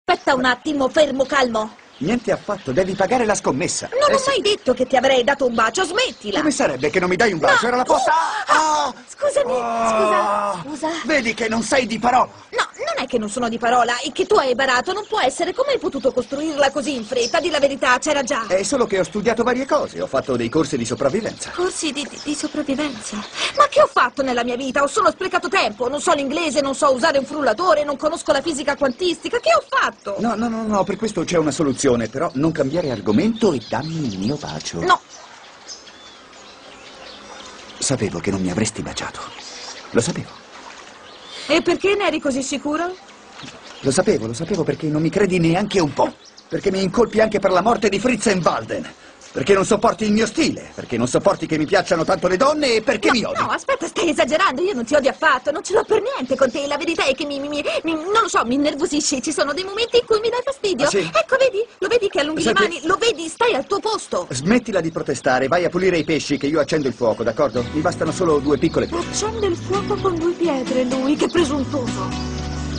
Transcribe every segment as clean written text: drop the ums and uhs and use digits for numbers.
Aspetta un attimo, fermo, calmo. Niente affatto, devi pagare la scommessa. Non ho mai detto che ti avrei dato un bacio, smettila. Come sarebbe che non mi dai un bacio? No. Era la posta... Scusami, scusa. Vedi che non sei di parola. No, non è che non sono di parola, è che tu hai barato, non può essere. Come hai potuto costruirla così in fretta? Di la verità, c'era già. È solo che ho studiato varie cose, ho fatto dei corsi di sopravvivenza. Corsi di sopravvivenza? Ma che ho fatto nella mia vita? Ho solo sprecato tempo, non so l'inglese, non so usare un frullatore, non conosco la fisica quantistica, che ho fatto? No, per questo c'è una soluzione, però non cambiare argomento e dammi il mio bacio. No. Sapevo che non mi avresti baciato. Lo sapevo. E perché ne eri così sicuro? Lo sapevo perché non mi credi neanche un po'. Perché mi incolpi anche per la morte di Fritz Walden. Perché non sopporti il mio stile, perché non sopporti che mi piacciono tanto le donne e perché mi odi. No, aspetta, stai esagerando, io non ti odio affatto, non ce l'ho per niente con te, la verità è che non lo so, mi innervosisci, ci sono dei momenti in cui mi dai fastidio. Ah, sì? Ecco, vedi? Lo vedi che allunghi Senti, le mani? Lo vedi? Stai al tuo posto. Smettila di protestare, vai a pulire i pesci che io accendo il fuoco, d'accordo? Mi bastano solo 2 piccole pietre. Accende il fuoco con 2 pietre, lui, che presuntuoso.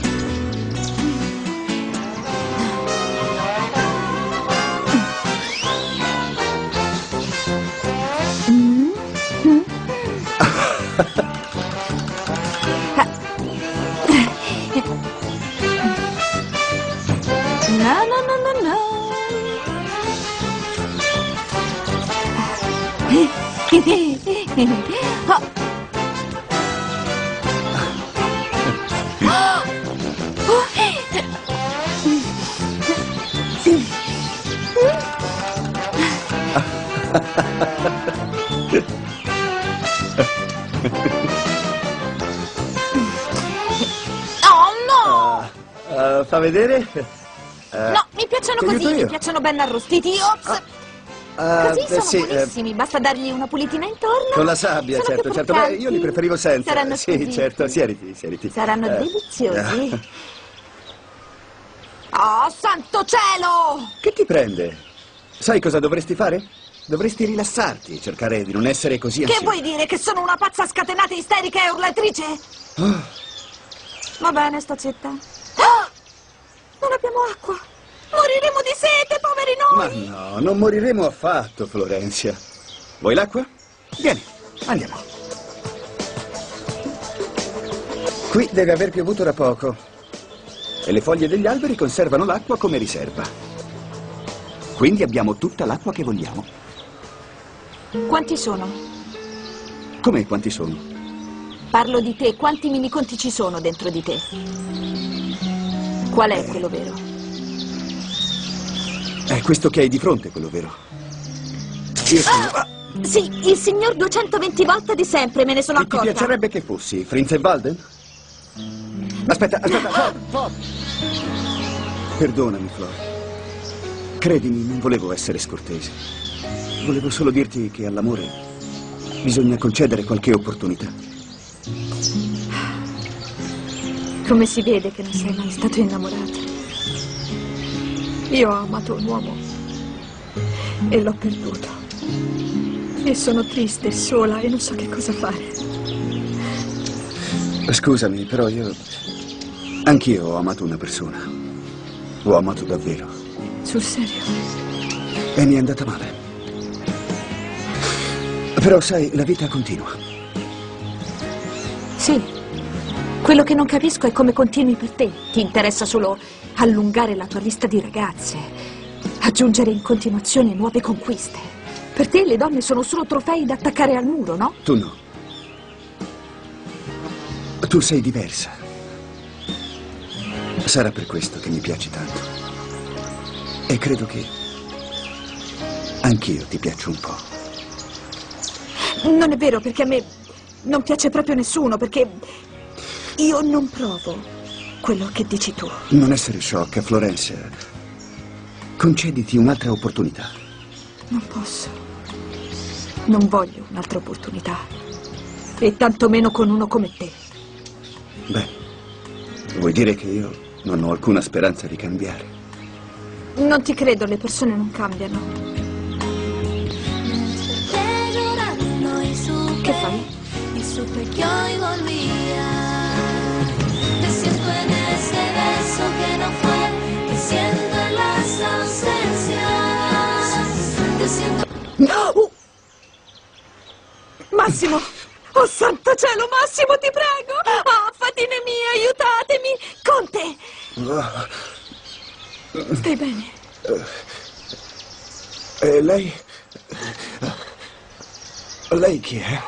No. Fa vedere? No, mi piacciono ti così, aiuto io? mi piacciono ben arrostiti. Ops. Così sono sì, buonissimi, basta dargli una pulitina intorno. con la sabbia, Sono certo, più certo. Beh, io li croccanti. preferivo senza. Saranno Sì, squisiti. certo, siediti. Saranno deliziosi. Oh, santo cielo! Che ti prende? Sai cosa dovresti fare? Dovresti rilassarti, cercare di non essere così Che ansioso. vuoi dire? Che sono una pazza scatenata, isterica e urlatrice? Va bene, sto zitta. Non abbiamo acqua. Moriremo di sete, poveri noi! Ma no, non moriremo affatto, Florenzia. Vuoi l'acqua? Vieni, andiamo. Qui deve aver piovuto da poco. E le foglie degli alberi conservano l'acqua come riserva. Quindi abbiamo tutta l'acqua che vogliamo. Quanti sono? Come quanti sono? Parlo di te. Quanti miniconti ci sono dentro di te? Qual è quello vero? È questo che hai di fronte, quello vero. Io sono... Sì, il signor 220 volte di sempre, me ne sono E ti accorta. piacerebbe che fossi Fritz Walden? Aspetta, Flor. Perdonami, Flor. Credimi, non volevo essere scortese. Volevo solo dirti che all'amore bisogna concedere qualche opportunità. Come si vede che non sei mai stato innamorato? Io ho amato un uomo e l'ho perduto. E sono triste, sola e non so che cosa fare. Scusami, però anch'io ho amato una persona. L'ho amato davvero. Sul serio? E mi è andata male. Però sai, la vita continua. Sì. Quello che non capisco è come continui per te. Ti interessa solo allungare la tua lista di ragazze, aggiungere in continuazione nuove conquiste. Per te le donne sono solo trofei da attaccare al muro, no? Tu no. Tu sei diversa. Sarà per questo che mi piaci tanto. E credo che anch'io ti piaccio un po'. Non è vero, perché a me non piace proprio nessuno, perché io non provo quello che dici tu. Non essere sciocca, Florenzia. Concediti un'altra opportunità. Non posso. Non voglio un'altra opportunità. E tantomeno con uno come te. Beh, vuoi dire che io non ho alcuna speranza di cambiare? Non ti credo, le persone non cambiano. Che fai? Y supe que hoy volvía. Te siento en ese beso que no fue, que Massimo! Oh, santo cielo, Massimo, ti prego! Oh, fatine mie, aiutatemi! Conte! Stai bene? Lei... Lei chi è?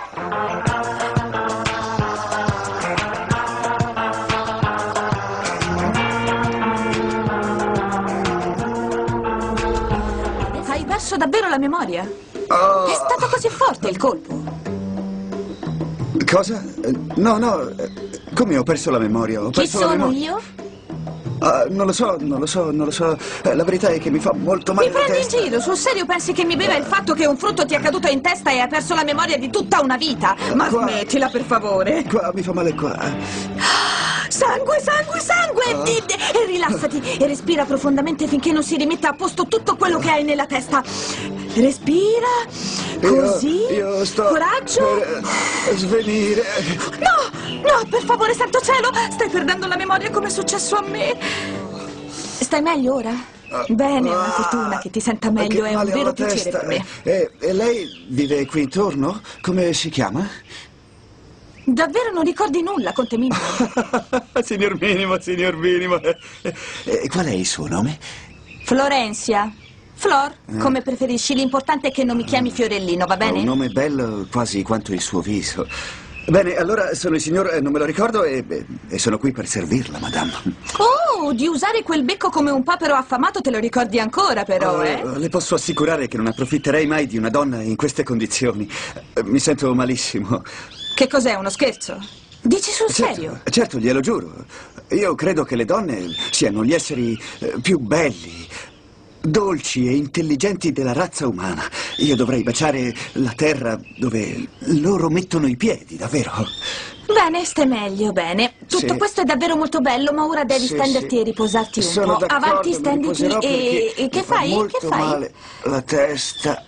Hai perso davvero la memoria? Oh. È stato così forte il colpo? Cosa? No, come ho perso la memoria? Ho Chi perso la sono memoria. io? Non lo so. La verità è che mi fa molto male Mi la prendi in testa. giro? Sul serio pensi che mi beva il fatto che un frutto ti è caduto in testa e hai perso la memoria di tutta una vita? Ma Qua. smettila, per favore. Qua, mi fa male qua. Sangue, sangue, sangue! E rilassati e respira profondamente finché non si rimetta a posto tutto quello che hai nella testa. Respira. Così. Io sto Coraggio. per svenire. No, per favore, santo cielo! Stai perdendo la memoria come è successo a me. Stai meglio ora? Bene, è una fortuna che ti senta meglio, Che è un male vero alla piacere testa. per me. E lei vive qui intorno? Come si chiama? Davvero non ricordi nulla, Conte Minimo? Signor Minimo. E qual è il suo nome? Florenzia. Flor, come preferisci, l'importante è che non mi chiami Fiorellino, va Ha bene? un nome bello quasi quanto il suo viso. Bene, allora sono il signor, non me lo ricordo e sono qui per servirla, madame. Oh, di usare quel becco come un papero affamato te lo ricordi ancora però, eh? Le posso assicurare che non approfitterei mai di una donna in queste condizioni. Mi sento malissimo. Che cos'è, uno scherzo? Dici sul serio? Certo, glielo giuro. Io credo che le donne siano gli esseri più belli, dolci e intelligenti della razza umana. Io dovrei baciare la terra dove loro mettono i piedi, davvero. Bene, stai meglio, bene. Tutto Sì. questo è davvero molto bello, ma ora devi Sì, stenderti sì. e riposarti un Sono po'. d'accordo, Avanti, mi stenditi riposerò e perché che mi fa fai? molto Che fai? male la testa.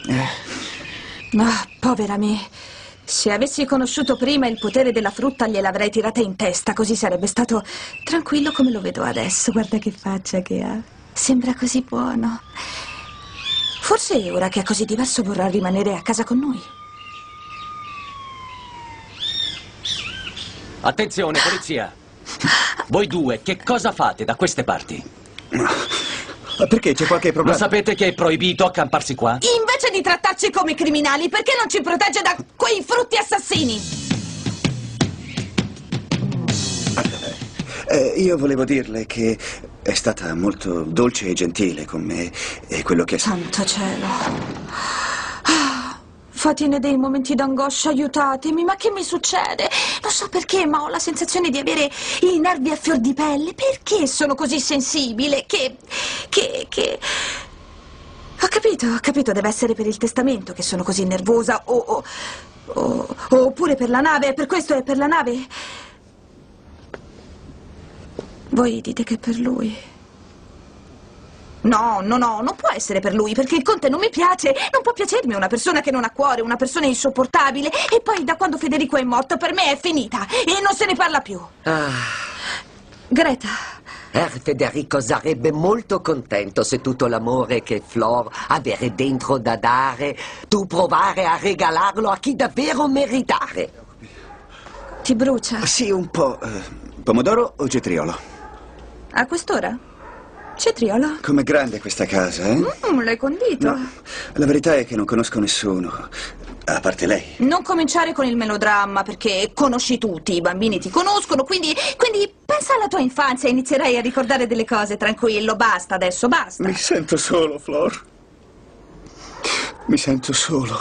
Ah, povera me. Se avessi conosciuto prima il potere della frutta gliel'avrei tirata in testa, così sarebbe stato tranquillo come lo vedo adesso. Guarda che faccia che ha. Sembra così buono. Forse ora che è così diverso vorrà rimanere a casa con noi. Attenzione, polizia! Voi due, che cosa fate da queste parti? Perché c'è qualche Lo problema? sapete che è proibito accamparsi qua? Invece di trattarci come criminali, perché non ci protegge da quei frutti assassini? Io volevo dirle che è stata molto dolce e gentile con me e quello che... Santo cielo. Fatine dei momenti d'angoscia, aiutatemi, ma che mi succede? Non so perché, ma ho la sensazione di avere i nervi a fior di pelle. Perché sono così sensibile? Ho capito, deve essere per il testamento che sono così nervosa, oppure per la nave, per questo è per la nave. Voi dite che è per lui. No, non può essere per lui, perché il conte non mi piace. Non può piacermi una persona che non ha cuore, una persona insopportabile. E poi da quando Federico è morto per me è finita e non se ne parla più. Greta. Federico sarebbe molto contento se tutto l'amore che Flor avere dentro da dare, tu provare a regalarlo a chi davvero meritare. Ti brucia? Sì, un po'. Pomodoro o cetriolo? A quest'ora? Cetriolo? Com'è grande questa casa, eh? L'hai condito? No, la verità è che non conosco nessuno, a parte lei. Non cominciare con il melodramma, perché conosci tutti, i bambini ti conoscono, quindi pensa alla tua infanzia e inizierai a ricordare delle cose, tranquillo, basta adesso, basta. Mi sento solo, Flor. Mi sento solo.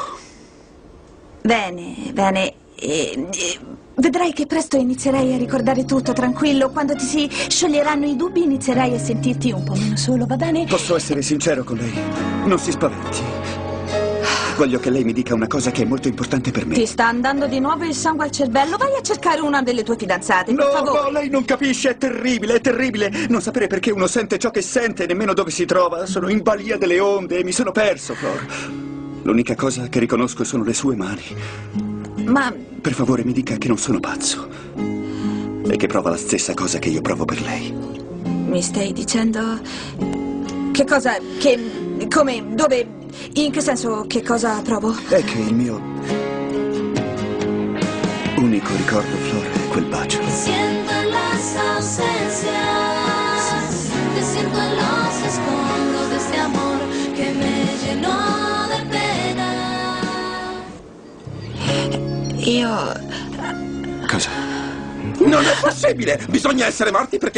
Bene, vedrai che presto inizierai a ricordare tutto, tranquillo. Quando ti si scioglieranno i dubbi inizierai a sentirti un po' meno solo, va bene? Posso essere sincero con lei? Non si spaventi. Voglio che lei mi dica una cosa che è molto importante per me. Ti sta andando di nuovo il sangue al cervello? Vai a cercare una delle tue fidanzate, per favore. No, lei non capisce, è terribile, è terribile. Non sapere perché uno sente ciò che sente, nemmeno dove si trova. Sono in balia delle onde e mi sono perso, Flor. L'unica cosa che riconosco sono le sue mani. Ma Per favore mi dica che non sono pazzo e che prova la stessa cosa che io provo per lei. mi stai dicendo... Che cosa... Come... Dove... In che senso che cosa provo? È che il mio unico ricordo, Flor, è quel bacio. Siento en las ausencias, te siento en los escombros de este amor que me llenó de pena. Io... Cosa? Non è possibile! Bisogna essere morti perché